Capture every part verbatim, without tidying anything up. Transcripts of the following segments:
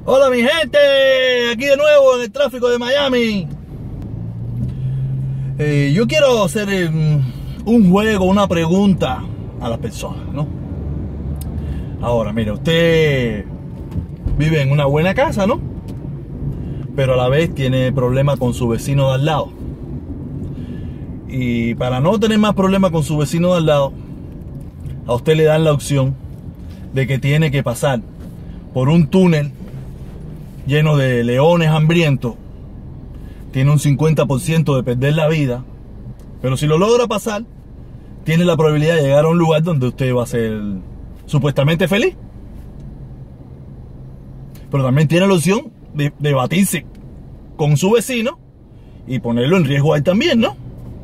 Hola mi gente, aquí de nuevo en el tráfico de Miami. Eh, yo quiero hacer eh, un juego, una pregunta a las personas, ¿no? Ahora, mire, usted vive en una buena casa, ¿no? Pero a la vez tiene problemas con su vecino de al lado. Y para no tener más problemas con su vecino de al lado, a usted le dan la opción de que tiene que pasar por un túnel lleno de leones hambrientos. Tiene un cincuenta por ciento de perder la vida, pero si lo logra pasar, tiene la probabilidad de llegar a un lugar donde usted va a ser supuestamente feliz. Pero también tiene la opción de, de batirse con su vecino y ponerlo en riesgo a él también, ¿no?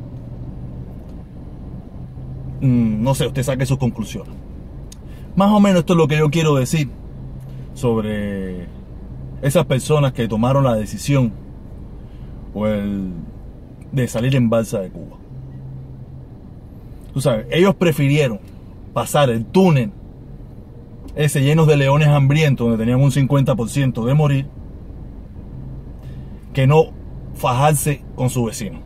Mm, no sé, usted saque sus conclusiones. Más o menos esto es lo que yo quiero decir sobre esas personas que tomaron la decisión o el, de salir en balsa de Cuba. Tú sabes, ellos prefirieron pasar el túnel ese lleno de leones hambrientos, donde tenían un cincuenta por ciento de morir, que no fajarse con su vecino.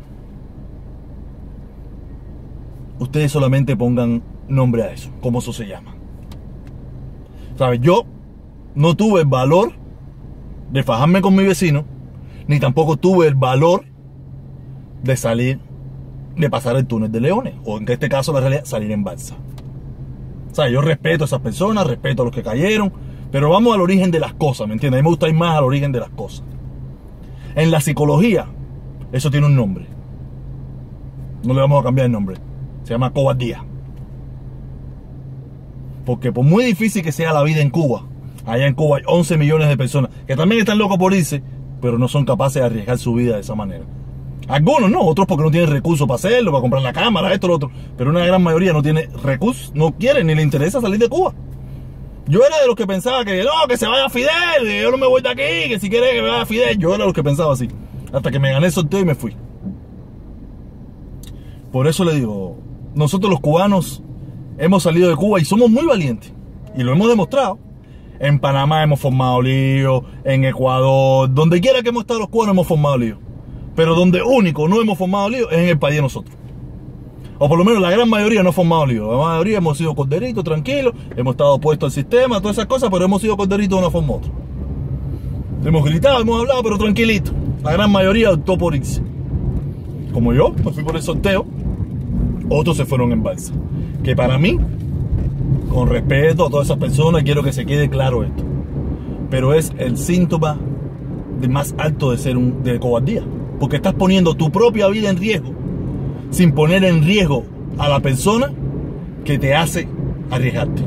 Ustedes solamente pongan nombre a eso, como eso se llama. ¿Sabes? Yo no tuve el valor de fajarme con mi vecino, ni tampoco tuve el valor de salir, de pasar el túnel de leones, o en este caso la realidad, salir en balsa. O sea, yo respeto a esas personas, respeto a los que cayeron, pero vamos al origen de las cosas, ¿me entiendes? A mí me gusta ir más al origen de las cosas. En la psicología, eso tiene un nombre. No le vamos a cambiar el nombre. Se llama cobardía. Porque por muy difícil que sea la vida en Cuba, allá en Cuba hay once millones de personas que también están locos por irse, pero no son capaces de arriesgar su vida de esa manera. Algunos no, otros porque no tienen recursos para hacerlo, para comprar la cámara, esto, lo otro. Pero una gran mayoría no tiene recursos, no quiere ni le interesa salir de Cuba. Yo era de los que pensaba que no, que se vaya Fidel, que yo no me voy de aquí, que si quiere que me vaya Fidel. Yo era de los que pensaba así, hasta que me gané el sorteo y me fui. Por eso le digo, nosotros los cubanos hemos salido de Cuba y somos muy valientes. Y lo hemos demostrado. En Panamá hemos formado lío, en Ecuador, donde quiera que hemos estado los cubanos hemos formado lío. Pero donde único no hemos formado lío es en el país de nosotros. O por lo menos la gran mayoría no ha formado lío. La mayoría hemos sido corderitos, tranquilos, hemos estado opuestos al sistema, todas esas cosas, pero hemos sido corderitos de una forma u otra. Hemos gritado, hemos hablado, pero tranquilito. La gran mayoría optó por irse. Como yo, me fui por el sorteo, otros se fueron en balsa. Que para mí, con respeto a todas esas personas, quiero que se quede claro esto. Pero es el síntoma de más alto de ser un, de cobardía. Porque estás poniendo tu propia vida en riesgo sin poner en riesgo a la persona que te hace arriesgarte.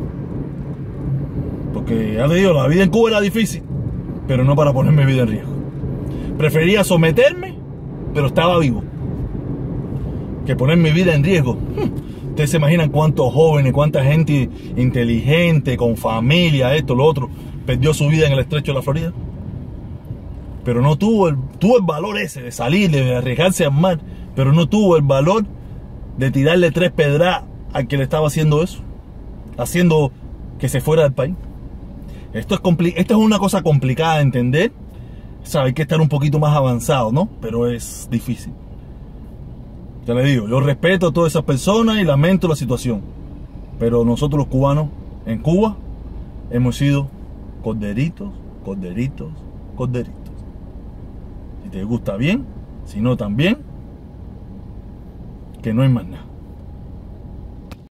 Porque ya te digo, la vida en Cuba era difícil, pero no para poner mi vida en riesgo. Prefería someterme, pero estaba vivo, que poner mi vida en riesgo. Ustedes se imaginan cuántos jóvenes, cuánta gente inteligente, con familia, esto, lo otro, perdió su vida en el estrecho de la Florida. Pero no tuvo el, tuvo el valor ese de salir, de arriesgarse al mar, pero no tuvo el valor de tirarle tres pedras al que le estaba haciendo eso, haciendo que se fuera del país. Esto es, compli esto es una cosa complicada de entender. O sea, hay que estar un poquito más avanzado, ¿no? Pero es difícil. Ya le digo, yo respeto a todas esas personas y lamento la situación. Pero nosotros los cubanos en Cuba hemos sido corderitos, corderitos, corderitos. Si te gusta bien, si no también, que no hay más nada.